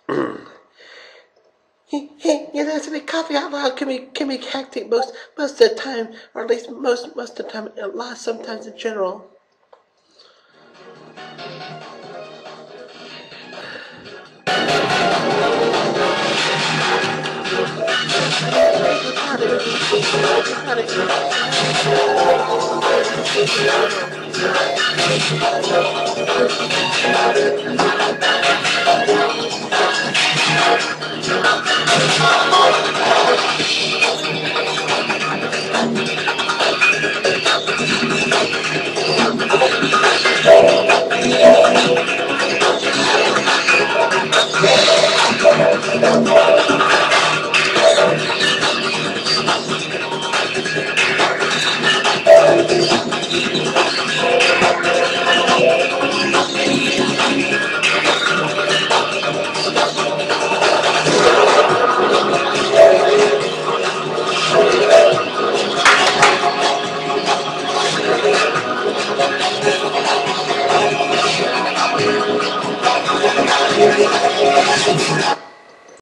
It's a big coffee out loud can be hectic most of the time, or at least most of the time. A lot sometimes in general.